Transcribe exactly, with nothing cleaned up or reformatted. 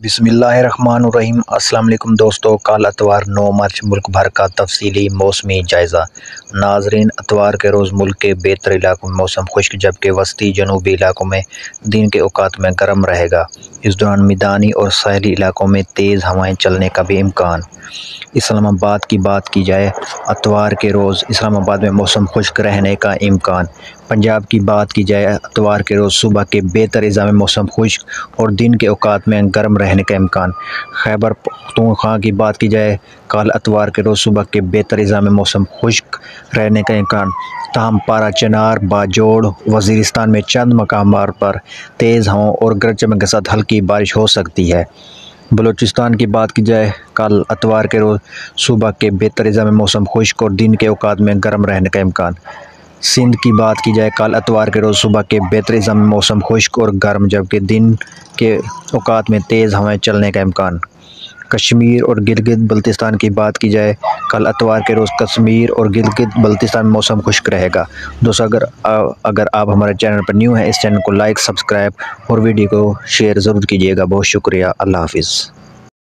बिस्मिल्लाहिर्रहमानुर्रहीम। अस्सलाम वालेकुम दोस्तों, कल अतवार नौ मार्च मुल्क भर का तफसीली मौसमी जायज़ा। नाजरीन, अतवार के रोज़ मुल्क के बेहतर इलाकों में मौसम खुश्क जबकि वस्ती जनूबी इलाकों में दिन के औकात में गर्म रहेगा। इस दौरान मैदानी और साहली इलाकों में तेज़ हवाएं चलने का भी इम्कान। इस्लामाबाद की बात की जाए, अतवार के रोज़ इस्लामाबाद में मौसम खुश्क रहने का इम्कान। पंजाब की बात की जाए, अतवार के रोज़ सुबह के बेहतर अज़ा में मौसम खुश्क और दिन के औकात में गर्म रहने का इम्कान। खैबर पख्तूनख्वा की बात की जाए, कल अतवार के रोज़ सुबह के बेहतर अज़ा में मौसम खुश्क रहने का इम्कान। ताहम पारा, चनार, बाजोड़, वज़ीरिस्तान में चंद मकामात पर तेज़ हवाओं और गरज चमक के साथ हल्की बारिश हो सकती है। बलूचिस्तान की बात की जाए, कल अतवार के रोज़ सुबह के बेहतर अज़ा में मौसम खुश्क और दिन के औकात में गर्म रहने का इम्कान। सिंध की बात की जाए, कल अतवार के रोज़ सुबह के बेहतर अज़ा में मौसम खुश्क और गर्म जबकि दिन के औकात में तेज़ हवाएं चलने का इम्कान। कश्मीर और गिलगित बल्तिस्तान की बात की जाए, कल अतवार के रोज़ कश्मीर और गिलगित बल्तिस्तान में मौसम खुश्क रहेगा। दोस्तों, अगर अगर आप हमारे चैनल पर न्यू हैं, इस चैनल को लाइक, सब्सक्राइब और वीडियो को शेयर ज़रूर कीजिएगा। बहुत शुक्रिया। अल्लाह हाफिज़।